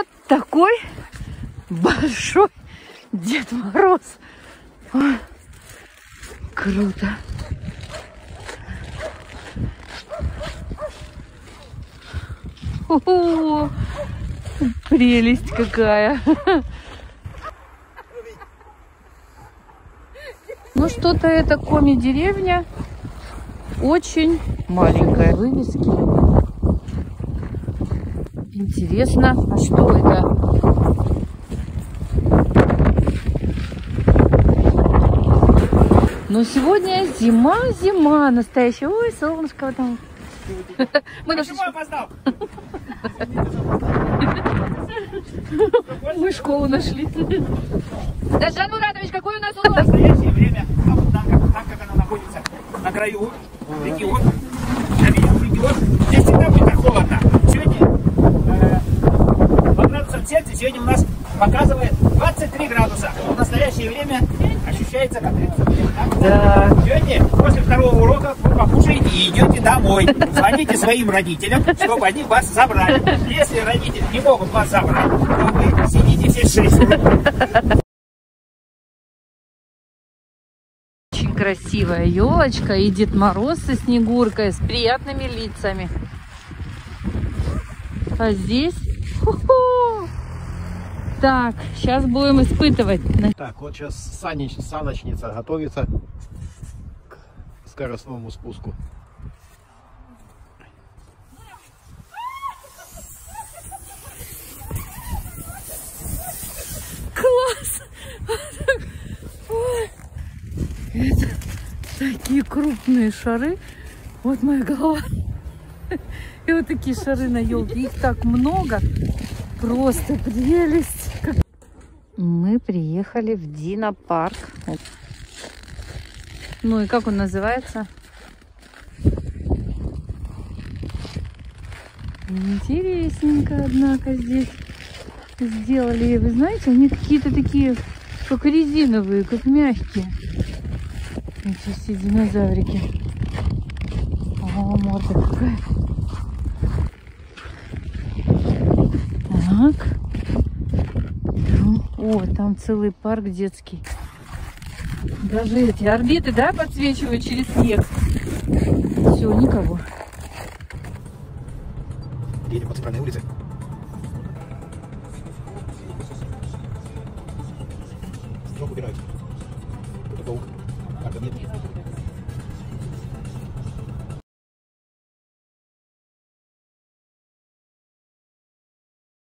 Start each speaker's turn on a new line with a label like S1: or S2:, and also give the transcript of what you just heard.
S1: Вот такой большой Дед Мороз. Ой, круто. О, прелесть какая. Ну что-то это коми-деревня. Очень маленькая. Вывески. Интересно, а что это? Но сегодня зима настоящая. Ой, солнышко там. Мы нашли...
S2: опоздал?
S1: Мы школу нашли. Дажан Муратович, какой у нас урок?
S2: В настоящее время, а вот там как она находится на краю регион, здесь всегда будет так холодно. Сегодня по градусам Цельсия сегодня у нас показывает 23 градуса. В настоящее время ощущается как 30. Да. Сегодня после второго урока вы покушаете и идете домой. Звоните своим родителям, чтобы они вас забрали. Если родители не могут вас забрать, то вы сидите все 6 уроков.
S1: Очень красивая елочка и Дед Мороз со Снегуркой с приятными лицами. А здесь... Ху-ху! Так, сейчас будем испытывать.
S3: Так, вот сейчас саночница готовится к скоростному спуску.
S1: Класс! Ой, это такие крупные шары. Вот моя голова. И вот такие шары на елке. Их так много. Просто прелесть. Мы приехали в Динопарк. Ну и как он называется? Интересненько, однако, здесь сделали. Вы знаете, они какие-то такие, как резиновые, как мягкие. Эти все динозаврики. О, морда какая. Так. О, там целый парк детский. Даже эти орбиты, да, подсвечивают через снег. Все, никого.
S3: Едем по центральной улице. Снег убирают. Кто-то паук. Карта нет.